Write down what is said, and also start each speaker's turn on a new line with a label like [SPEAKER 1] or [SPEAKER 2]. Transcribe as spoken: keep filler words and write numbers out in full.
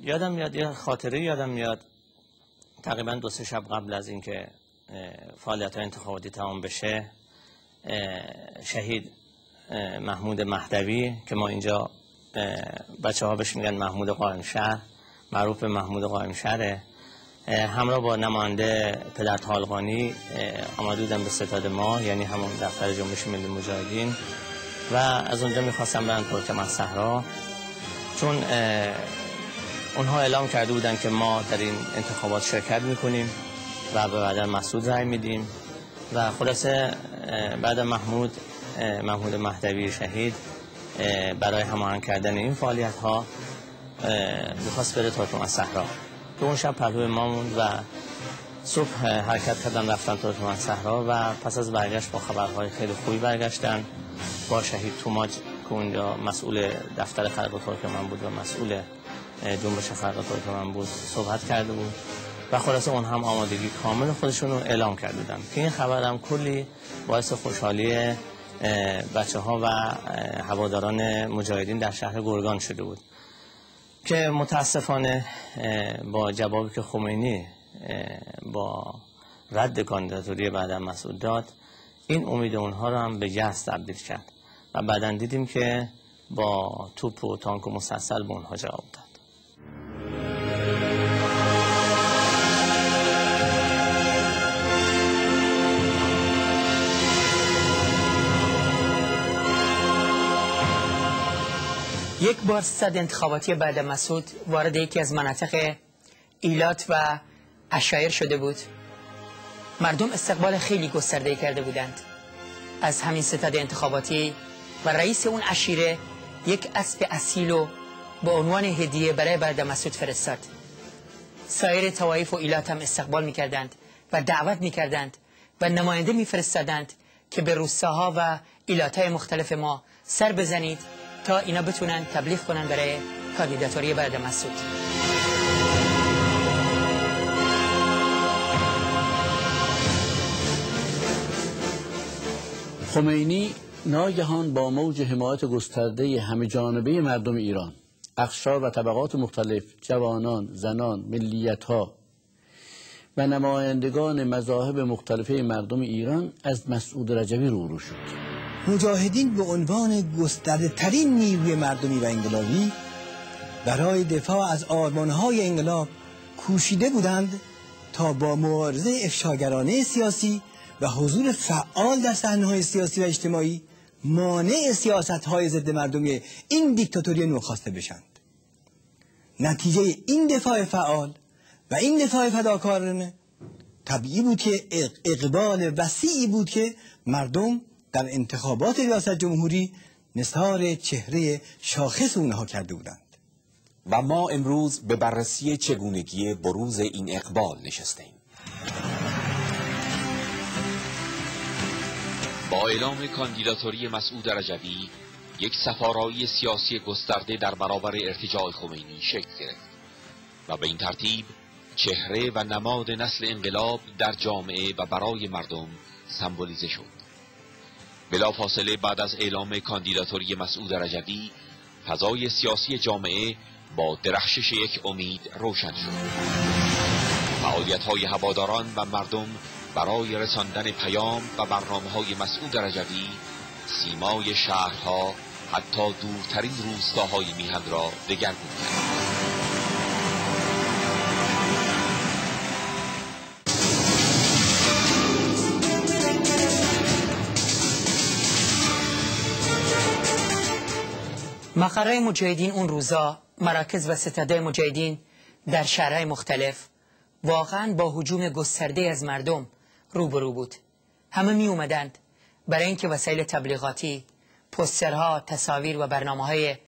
[SPEAKER 1] یادم میاد، یه خاطره یادم میاد، تقریبا دو سه شب قبل از اینکه فعالیت های انتخاباتی تمام بشه، شهید محمود مهدوی که ما اینجا بچه ها بهش میگن محمود قائمشهر، معروف به محمود قائمشهره، همراه با نماینده پدر طالقانی آمده بودن به ستاد ما، یعنی همون دفتر جنبش ملی مجاهدین، و از اونجا میخواستم برن ترکمن‌صحرا، چون اونها اعلام کرده بودن که ما در این انتخابات شرکت میکنیم و به بعد مسعود رای میدیم. و خلاصه بعد محمود محمود مهدوی شهید برای هماهنگ کردن این فعالیت ها میخواست بره ترکمن‌صحرا، که اون شب پهلوی ما موند و صبح حرکت کردن رفتن ترکمن‌صحرا و پس از برگشت با خبرهای خیلی خوبی برگشتن. با شهید توماج که اونجا مسئول دفتر خلق ترکمن بود و مسئول جنبش خلق ترکمن بود صحبت کرده بود و خلاصه اون هم آمادگی کامل خودشون رو اعلام کرده بودن که این خبر هم کلی باعث خوشحالی بچه ها و هواداران مجاهدین در شهر گرگان شده بود، که متاسفانه با جوابی که خمینی با رد کاندیداتوری بعد از مسعود داد، این امید اونها رو هم به یأس تبدیل کرد و بعداً دیدیم که با توپ و تانک و مسلسل به اونها جواب داد.
[SPEAKER 2] یک بار ستاد انتخاباتی بعد مسعود وارد یکی از مناطق ایلات و عشایر شده بود. مردم استقبال خیلی گسترده کرده بودند از همین ستاد انتخاباتی و رئیس اون عشیره یک اسب اصیل و با عنوان هدیه برای بعد مسعود فرستاد. سایر طوایف و ایلات هم استقبال میکردند و دعوت میکردند و نماینده میفرستادند که به روستاها و ایلاتهای مختلف ما سر بزنید تا اینا بتونن تبلیغ کنن برای کاندیداتوری بعد مسعود.
[SPEAKER 3] خمینی ناگهان با موج حمایت گسترده همه جانبه مردم ایران، اقشار و طبقات مختلف، جوانان، زنان، ملیت‌ها و نمایندگان مذاهب مختلفه مردم ایران از مسعود رجوی روبرو شد.
[SPEAKER 4] مجاهدین به عنوان گسترده ترین نیروی مردمی و انقلابی برای دفاع از آرمانهای انقلاب کوشیده بودند تا با مبارزه افشاگرانه سیاسی و حضور فعال در صحنه‌های سیاسی و اجتماعی مانع سیاست‌های ضد مردمی این دیکتاتوری نوخاسته بشند. نتیجه این دفاع فعال و این دفاع فداکارانه طبیعی بود که اقبال وسیعی بود که مردم در انتخابات ریاست جمهوری نثار چهره شاخص اونها کرده بودند.
[SPEAKER 5] و ما امروز به بررسی چگونگی بروز این اقبال نشستیم.
[SPEAKER 6] با اعلام کاندیداتوری مسعود رجوی، یک سفارایی سیاسی گسترده در برابر ارتجاع خمینی شکل گرفت و به این ترتیب چهره و نماد نسل انقلاب در جامعه و برای مردم سمبولیزه شد. بلافاصله بعد از اعلام کاندیداتوری مسعود رجوی، فضای سیاسی جامعه با درخشش یک امید روشن شد. فعالیت‌های هواداران و مردم برای رساندن پیام و برنامه‌های مسعود رجوی سیمای شهرها حتی دورترین روستاهای میهن را دگرگون کرد.
[SPEAKER 2] مقرهای مجاهدین اون روزا، مراکز و ستادهای مجاهدین در شهرهای مختلف واقعا با هجوم گسترده از مردم روبرو بود. همه می اومدند برای اینکه وسایل تبلیغاتی، پوسترها، تصاویر و برنامه‌های